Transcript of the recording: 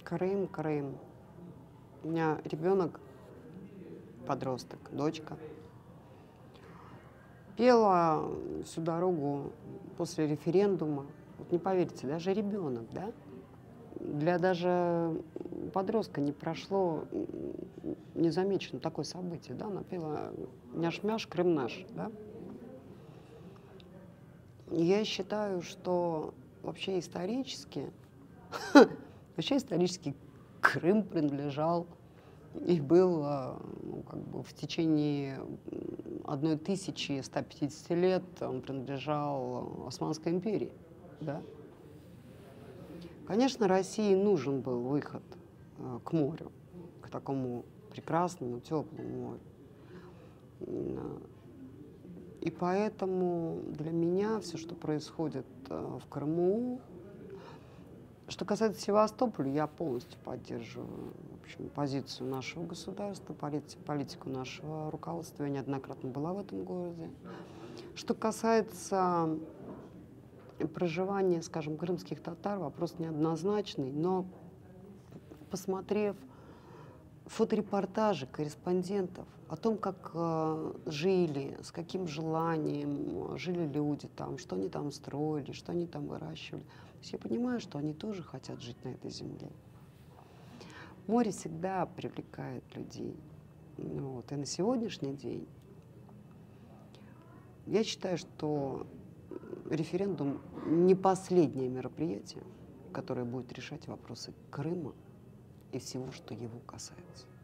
Крым, Крым. У меня ребенок, подросток, дочка. Пела всю дорогу после референдума. Вот не поверите, даже ребенок, да? Для даже подростка не прошло незамечено такое событие, да? Она пела «Няш-мяш, Крым наш», да? И я считаю, что вообще исторически Крым принадлежал и был ну, как бы в течение 1150 лет он принадлежал Османской империи. Да? Конечно, России нужен был выход к морю, к такому прекрасному, теплому морю. И поэтому для меня все, что происходит в Крыму, что касается Севастополя, я полностью поддерживаю, в общем, позицию нашего государства, политику нашего руководства. Я неоднократно была в этом городе. Что касается проживания, скажем, крымских татар, вопрос неоднозначный, но посмотрев фоторепортажи корреспондентов о том, как жили, с каким желанием жили люди там, что они там строили, что они там выращивали. То есть я понимаю, что они тоже хотят жить на этой земле. Море всегда привлекает людей. Вот. И на сегодняшний день я считаю, что референдум не последнее мероприятие, которое будет решать вопросы Крыма и всего, что его касается.